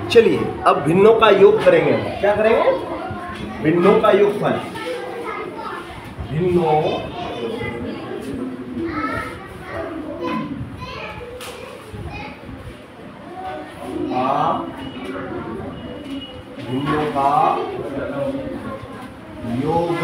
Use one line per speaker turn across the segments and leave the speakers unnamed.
चलिए अब भिन्नों का योग करेंगे। क्या करेंगे? भिन्नों का योगफल। भिन्नों भिन्नों का योग।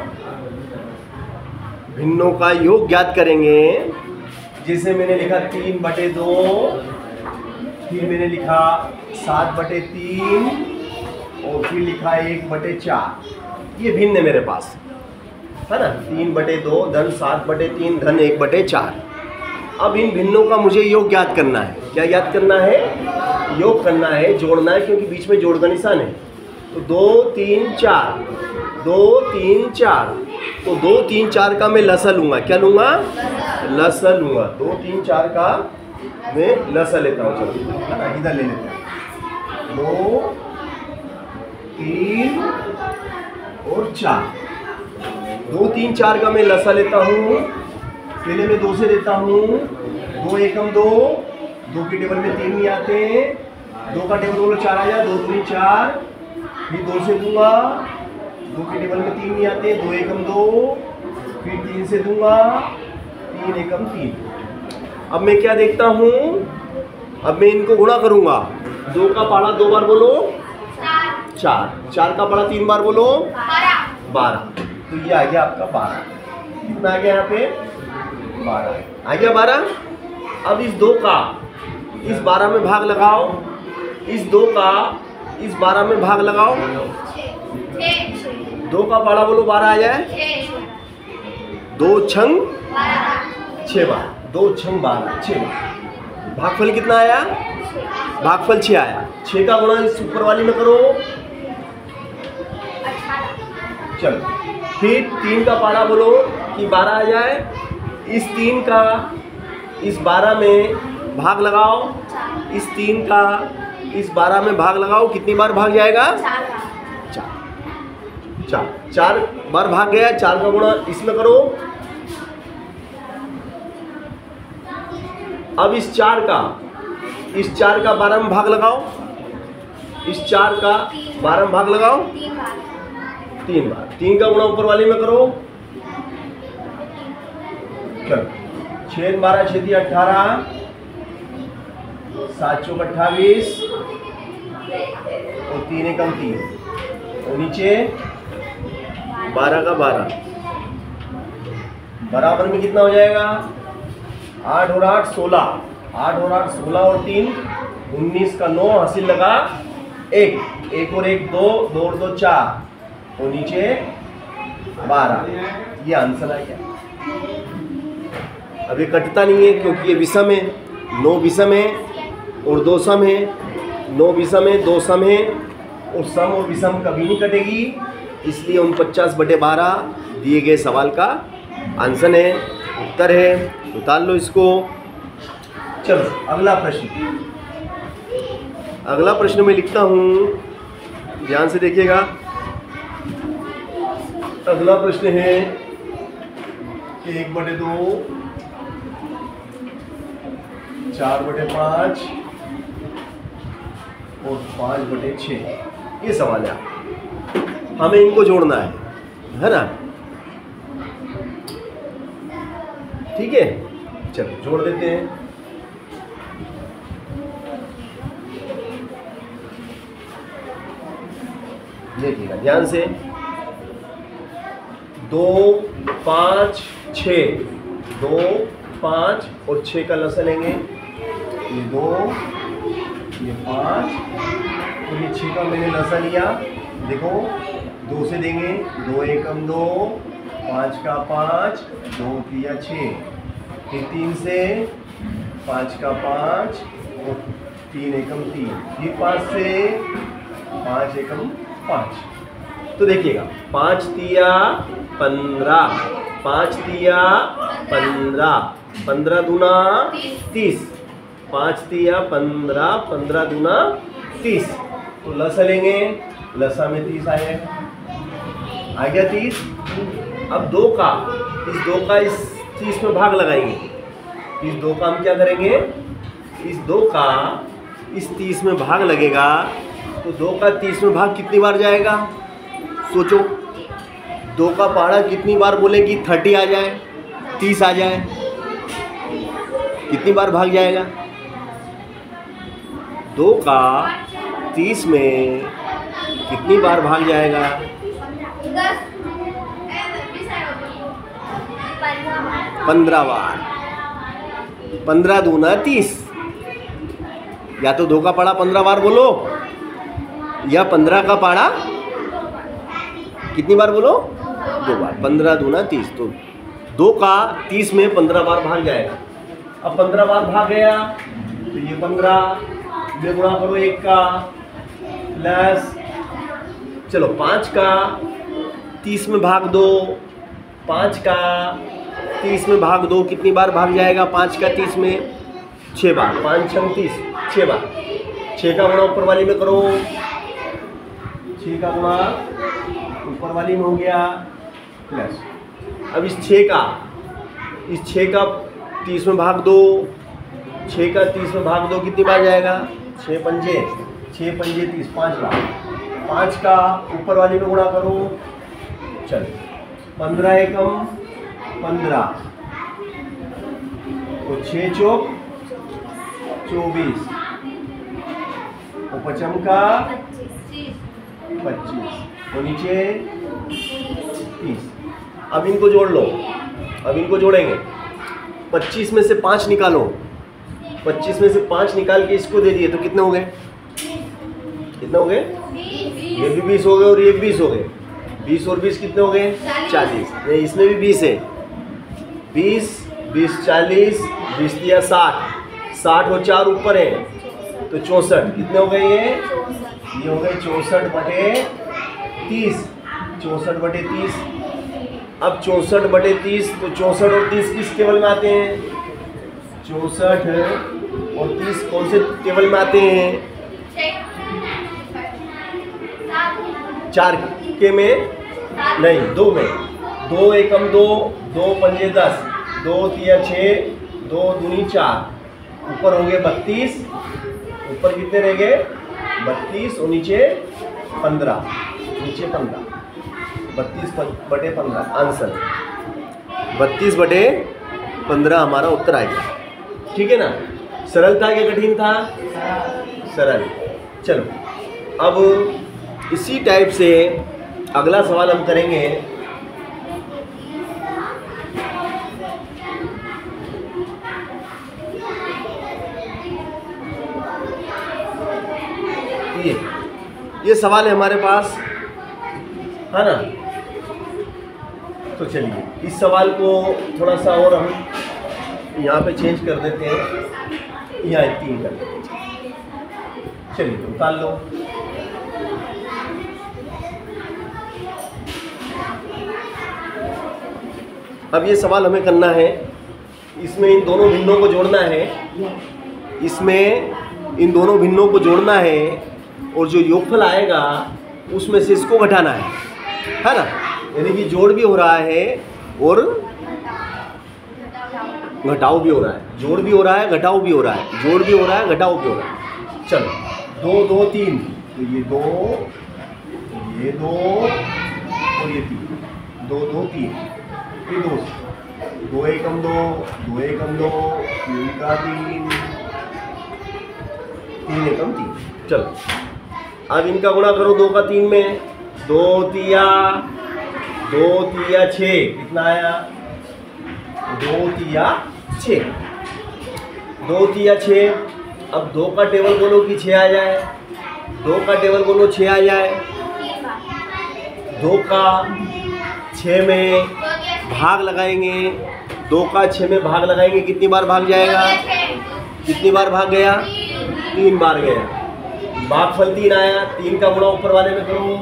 भिन्नों का योग ज्ञात करेंगे। जैसे मैंने लिखा 3/2, फिर मैंने लिखा 7/3 और फिर लिखा 1/4। ये भिन्न है मेरे पास, है ना। 3/2 धन 7/3 धन 1/4। अब इन भिन्नों का मुझे योग ज्ञात करना है। क्या याद करना है? योग करना है, जोड़ना है, क्योंकि बीच में जोड़ का निशान है। तो 2 3 4, 2 3 4, तो 2 3 4 का मैं लसा लूँगा। क्या लूँगा? लसा लूँगा। 2 3 4 का मैं लसा लेता हूँ। चलो, है ना, इधर ले लेते हैं। 2 3 और 4। 2 3 4 का मैं लसा लेता हूँ। पहले मैं 2 से देता हूँ। 2 एकम 2, 2 के टेबल में 3 नहीं आते। 2 का टेबल बोलो 4 आया। 2 दूनी 4, फिर 2 से दूंगा। 2 के टेबल में 3 नहीं आते। 2 एकम 2, फिर 3 से दूंगा। 3 एकम 3। अब मैं क्या देखता हूँ? अब मैं इनको गुणा करूंगा। 2 का पाड़ा 2 बार बोलो 4, 4 का पाड़ा 3 बार बोलो 12। तो ये आ गया आपका 12। कितना आ गया यहाँ पे? 12 आ गया। 12। अब इस 2 का इस 12 में भाग लगाओ। इस 2 का इस 12 में भाग लगाओ। 2 का पाड़ा बोलो 12 आ जाए। 2 छंग 6 बार। 2 छंग 12, 6 बार। भागफल कितना आया? भागफल 6 आया। 6 का गुणा इस ऊपर वाली में करो। चलो, फिर 3 का पाड़ा बोलो कि 12 आ जाए। इस 3 का इस 12 में भाग लगाओ। इस 3 का इस 12 में भाग लगाओ। कितनी बार भाग जाएगा? 4 बार भाग गया। 4 का गुणा इसमें करो। अब इस 4 का 12 में भाग लगाओ। इस 4 का 12 में भाग लगाओ 3 बार। 3 का गुणा ऊपर वाली में करो। चलो, 6 12 6 18, 7 चौक 28 और 3 एकम 3 और नीचे 12 का 12 बराबर में कितना हो जाएगा? 8 और 8 16, 8 और 8 16 और 3 19 का 9 हासिल लगा 1, 1 और 1 2, 2 और 2 4 और नीचे 12। ये आंसर आ गया। अब ये कटता नहीं है क्योंकि ये विषम है। 9 विषम है और 2 सम है। 9 विषम है, 2 सम है, और सम और विषम कभी नहीं कटेगी। इसलिए 49/12 दिए गए सवाल का आंसर है, उत्तर है। उतार लो इसको। चलो अगला प्रश्न। अगला प्रश्न मैं लिखता हूँ, ध्यान से देखिएगा। अगला प्रश्न है 1/2, 4/5 और 5/6। ये सवाल है। हमें इनको जोड़ना है ना। ठीक है, चलो जोड़ देते हैं। देखिएगा ध्यान से। 2 5 6, 2 5 और 6 का लसा लेंगे। ये 2, ये 5 और ये 6 का मैंने लसा लिया। देखो 2 से देंगे। 2 एकम 2, 5 का 5, 2 3 6, फिर 3 से 5 का 5 और 3 एकम 3, फिर 5 से 5 एकम 5। तो देखिएगा 5 तिया 15, 5 तिया 15, 15 दूना 30, 5 तिया 15, 15 दूना 30। तो लसा लेंगे। लसा में 30 आ गया 30। अब 2 का इस 30 में भाग लगाएंगे। इस 2 का हम क्या करेंगे? इस 2 का इस 30 में भाग लगेगा तो 2 का 30 में भाग कितनी बार जाएगा? सोचो, 2 का पहाड़ा कितनी बार बोलेगी? 30 आ जाए, 30 आ जाए, कितनी बार भाग जाएगा? 2 का 30 में कितनी बार भाग जाएगा? 15 बार। 15 दूना 30। या तो 2 का पहाड़ा 15 बार बोलो, या 15 का पहाड़ा कितनी बार बोलो? 2 बार। 15 दूना 30, तो 2 का 30 में 15 बार भाग जाएगा। अब 15 बार भाग गया तो ये 15 ये गुणा करो 1 का प्लस, चलो 5 का 30 में भाग दो, 5 का 30 में भाग दो, कितनी बार भाग जाएगा? 5 का 30 में 6 बार। 5 छंग 30, 6 बार। 6 का गुणा ऊपर वाली में करो, 6 का गुणा ऊपर वाली में हो गया प्लस। अब इस 6 का 30 में भाग दो, 6 का 30 में भाग दो, कितनी बार जाएगा? 6 पंजे 30, 5 बार। 5 का ऊपर वाली में गुणा करो, चलो 15 एकम 15, तो 6 चौक 24, और 5 का 25, तो नीचे 30। अब इनको जोड़ लो, अब इनको जोड़ेंगे। 25 में से 5 निकालो, 25 में से 5 निकाल के इसको दे दिए तो कितने हो गए? कितने हो गए? ये भी 20 हो गए और ये 20 हो गए। 20 और 20 कितने हो गए? 40। नहीं, इसमें भी 20 है। 20 20 40, 20 दिया 60, 60 और 4 ऊपर है तो 64। कितने हो गए ये हो गए 64 बटे 30। 64 बटे 30। अब 64 बटे 30, तो 64 और 30 किस टेबल में आते हैं? 64 और 30 कौन से टेबल में आते हैं? 4 के में नहीं, 2 में। 2 एकम 2, 2 पंजे 10, 2 तिया 6, 2 दूनी 4, ऊपर होंगे 32, ऊपर कितने रह गए? 32 और नीचे 15, नीचे 15। 32 बटे 15 आंसर, 32 बटे 15 हमारा उत्तर आएगा। ठीक है ना? सरल था कि कठिन था? सरल। चलो अब इसी टाइप से अगला सवाल हम करेंगे। ये सवाल है हमारे पास, है ना? तो चलिए इस सवाल को थोड़ा सा और हम यहाँ पे चेंज कर देते हैं, यहाँ 3 कर देते हैं। चलिए निकाल लो। अब ये सवाल हमें करना है, इसमें इन दोनों भिन्नों को जोड़ना है, इसमें इन दोनों भिन्नों को जोड़ना है और जो योगफल आएगा उसमें से इसको घटाना है ना? यानी कि जोड़ भी हो रहा है और घटाव भी हो रहा है। जोड़ भी हो रहा है, घटाव भी हो रहा है। जोड़ भी हो रहा है, घटाव भी हो रहा है। चलो 2 2 3, तो ये 2 और ये 3, 2 2 3, ये 2 2 एकम 2, 2 एकम 2, 3 का 3, 3 एकम 3। चलो अब इनका गुणा करो 2 का 3 में, 2 तिया 6, कितना आया? 2 तिया 6, 2 तिया 6। अब 2 का टेबल बोलो कि 6 आ जाए, 2 का टेबल बोलो 6 आ जाए। 2 का 6 में भाग लगाएंगे, 2 का 6 में भाग लगाएंगे, कितनी बार भाग जाएगा? कितनी बार भाग गया? 3 बार गया। भागफल 3 आया, 3 का गुणा ऊपर वाले में करो,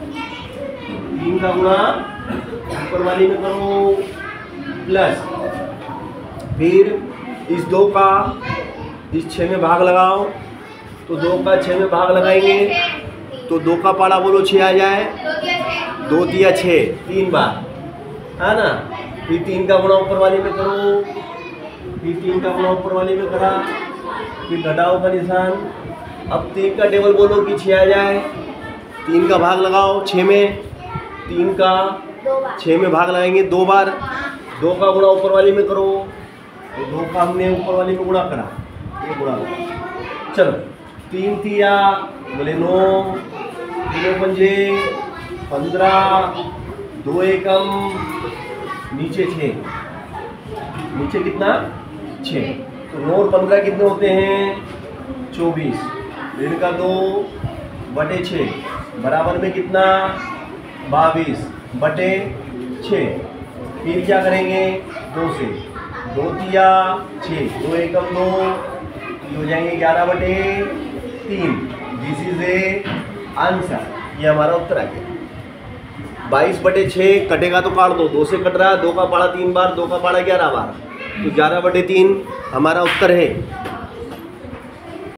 3 का गुणा ऊपर वाले में करो प्लस, फिर इस 2 का इस 6 में भाग लगाओ, तो 2 का 6 में भाग लगाएंगे तो 2 का पाड़ा बोलो 6 आ जाए, 2 तिया 6, 3 बार, है ना? फिर 3 का गुणा ऊपर वाले में करो, फिर 3 का गुणा ऊपर वाले में करा, फिर घटाओ का निशान, अब 3 का टेबल बोलो कि 6 आ जाए। 3 का भाग लगाओ 6 में, 3 का 6 में भाग लगाएंगे 2 बार। 2 का गुणा ऊपर वाली में करो, तो 2 का हमने ऊपर वाली में गुणा करा, ये गुणा करा। चलो 3 तिया बोले 9, 3 पंजे 15, 2 एकम नीचे 6, नीचे कितना 6, तो 9 और 15 कितने होते हैं 24, ऋण का 2 बटे 6 बराबर में कितना 22 बटे 6। फिर क्या करेंगे 2 से, 2 तिया 6, 2 एकम 2, ये हो जाएंगे 11 बटे 3। दिस इज ए आंसर, ये हमारा उत्तर आ गया। 22 बटे 6 कटेगा तो काट दो, 2 से कट रहा है, 2 का पाड़ा 3 बार, 2 का पाड़ा 11 बार, तो 11 बटे 3 हमारा उत्तर है।